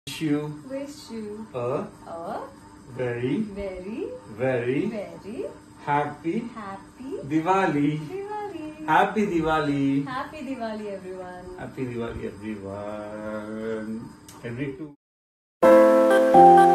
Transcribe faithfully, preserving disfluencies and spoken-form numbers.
wish you Wish you a a very, very, very very happy happy Diwali. Diwali. Happy Diwali. Happy Diwali, everyone. Happy Diwali, everyone. Every two.